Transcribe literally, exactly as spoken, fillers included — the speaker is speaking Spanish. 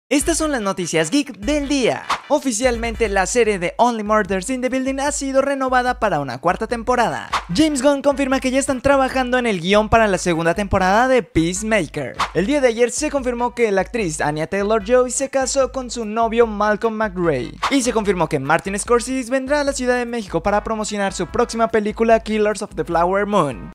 Estas son las noticias geek del día. Oficialmente la serie de Only Murders in the Building ha sido renovada para una cuarta temporada. James Gunn confirma que ya están trabajando en el guión para la segunda temporada de Peacemaker. El día de ayer se confirmó que la actriz Anya Taylor-Joy se casó con su novio Malcolm McRae. Y se confirmó que Martin Scorsese vendrá a la Ciudad de México para promocionar su próxima película Killers of the Flower Moon.